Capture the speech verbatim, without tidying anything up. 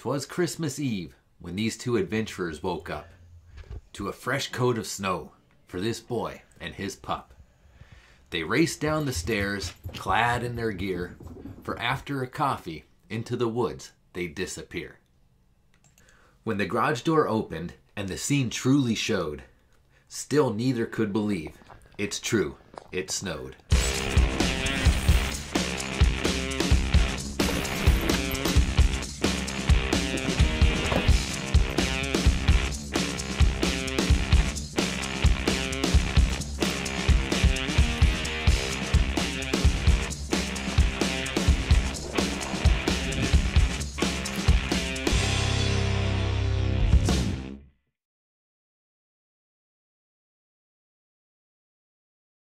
'Twas Christmas Eve when these two adventurers woke up to a fresh coat of snow for this boy and his pup. They raced down the stairs, clad in their gear, for after a coffee, into the woods they'd disappear. When the garage door opened and the scene truly showed, still neither could believe. It's true, it snowed.